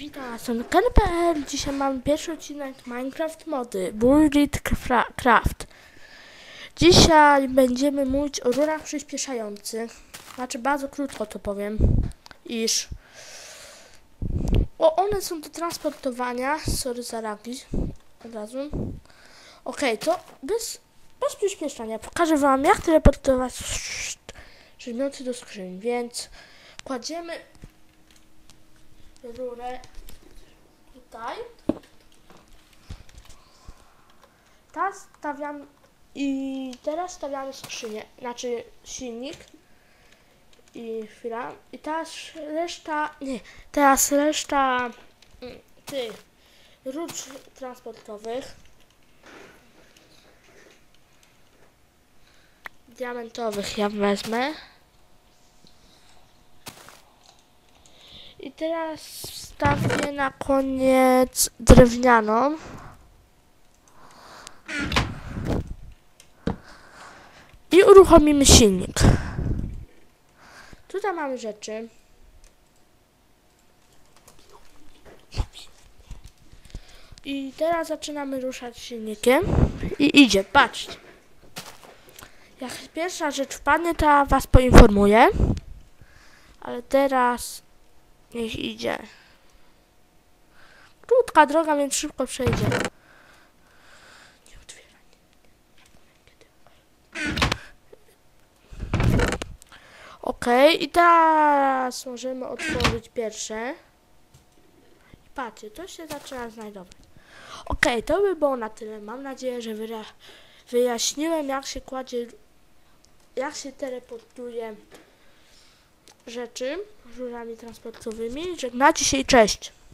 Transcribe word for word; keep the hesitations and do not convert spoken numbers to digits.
Witam na stronie K N P L. Dzisiaj mam pierwszy odcinek Minecraft mody Build Craft. Dzisiaj będziemy mówić o rurach przyspieszających. Znaczy bardzo krótko to powiem, iż o, one są do transportowania. Sorry za lagi od razu. Ok, to bez, bez przyspieszania pokażę wam, jak teleportować przedmioty do skrzyni. Więc kładziemy rurę tutaj. Teraz stawiam i teraz stawiamy skrzynię, znaczy silnik i chwila. I teraz reszta, nie, teraz reszta mm, tych rur transportowych, diamentowych ja wezmę. I teraz wstawię na koniec drewnianą. I uruchomimy silnik. Tutaj mamy rzeczy. I teraz zaczynamy ruszać silnikiem. I idzie, patrzcie. Jak pierwsza rzecz wpadnie, to ja was poinformuję. Ale teraz niech idzie. Krótka droga, więc szybko przejdzie. Nie otwieraj. Ok, i teraz możemy otworzyć pierwsze. I patrzcie, to się zaczyna znajdować. Ok, to by było na tyle. Mam nadzieję, że wyjaśniłem, jak się kładzie, jak się teleportuje rzeczy rurami transportowymi. Żegnacie się i cześć.